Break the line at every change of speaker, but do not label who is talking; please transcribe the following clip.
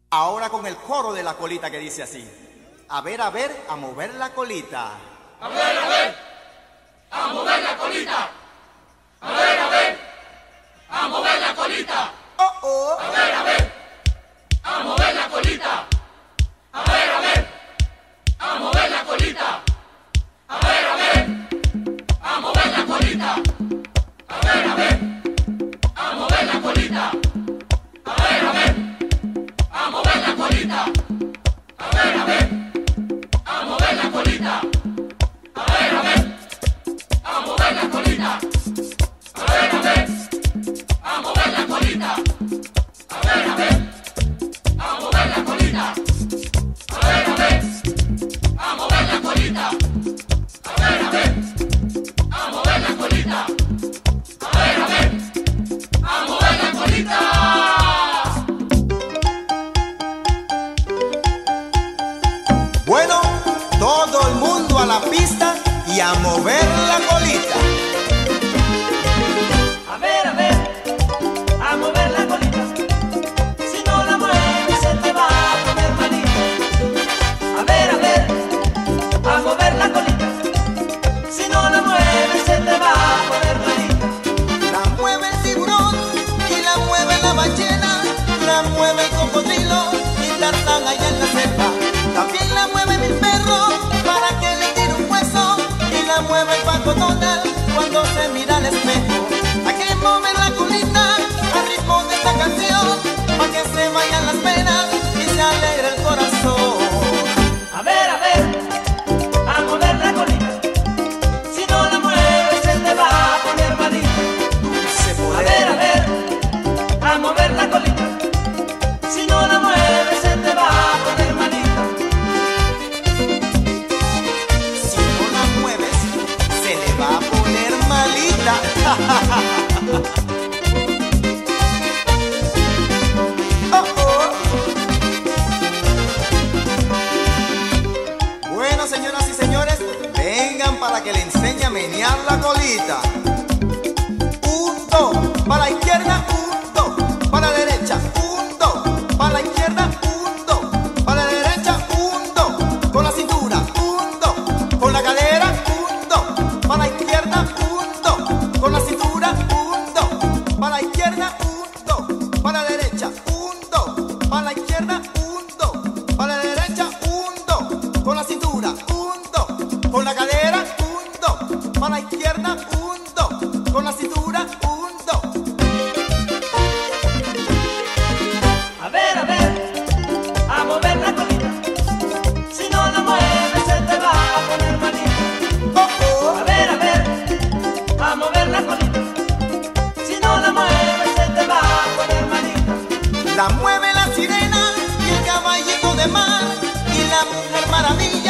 Ahora con el coro de la colita que dice así. A ver, a mover la colita.
A ver, a mover la colita. A ver, a mover la colita.
Oh, oh.
A ver, a mover la colita. A ver, a mover la colita. A ver, a mover la colita. A ver, a mover la colita. A ver, a mover la colita. A ver, a mover la colita. A ver, a mover la colita. A ver, a mover la colita. A ver, a mover la colita. A ver, a mover la colita. A ver, a mover la colita. A ver, a mover la colita.
Bueno, todo el mundo a la pista y a mover la colita.
A ver, a mover la colita. Si no la mueves se te va a poner malita. A ver, a mover la colita. Si no la mueves se te va a poner malita.
La mueve el tiburón y la mueve la ballena. La mueve el cocodrilo y Tarzán allá en la selva. También la mueve mi perro para que le tire un hueso. Y la mueve el Paco Donald cuando se mira al espejo. Hay que mover la colita al ritmo de esta canción, para que se vayan las penas y se alegre el corazón.
A ver, a mover la colita. Si no la mueves se te va a poner malita.
Dulce
A
poder.
ver, a mover la colita. Si no la mueves se te va a poner malita.
Si no la mueves, se le va a poner malita. Oh, oh. Bueno, señoras y señores, vengan para que le enseñe a menear la colita. 1, 2, para la izquierda, 1, 2, para la derecha, 1, 2, para la izquierda, 1, 2, para la derecha, 1, 2, con la cintura, 1, 2, con la cadera, 1, 2, para la izquierda, 1, 2, con la cintura, 1, 2, para la izquierda, 1, 2, para la derecha, 1, 2, para la izquierda, 1, 2, para la derecha, 1, 2, con la cintura, 1, 2, con la cadera, 1, 2, para la izquierda, 1, 2, con la cintura, 1, 2.
A ver, a mover la colita. Si no la mueves se te va a poner malita.
Oh, oh.
A ver, a mover la colita. Si no la mueves se te va a poner malita.
La mueve la sirena y el caballito de mar y la mujer maravilla.